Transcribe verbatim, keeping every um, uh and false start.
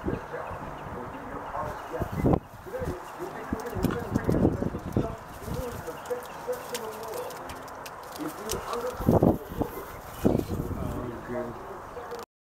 This challenge will be your hardest yet. Today, you'll be cooking with ingredients that will stuff even the best chefs in the world. If you undercook